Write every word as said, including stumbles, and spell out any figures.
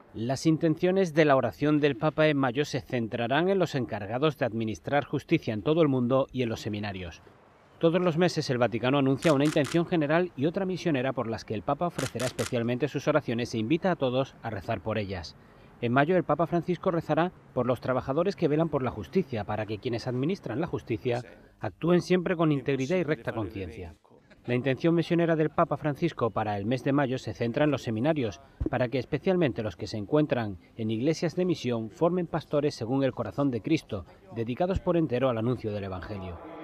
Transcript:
Las intenciones de la oración del Papa en mayo se centrarán en los encargados de administrar justicia en todo el mundo y en los seminarios. Todos los meses el Vaticano anuncia una intención general y otra misionera por las que el Papa ofrecerá especialmente sus oraciones e invita a todos a rezar por ellas. En mayo el Papa Francisco rezará por los trabajadores que velan por la justicia, para que quienes administran la justicia actúen siempre con integridad y recta conciencia. La intención misionera del Papa Francisco para el mes de mayo se centra en los seminarios, para que especialmente los que se encuentran en iglesias de misión formen pastores según el corazón de Cristo, dedicados por entero al anuncio del Evangelio.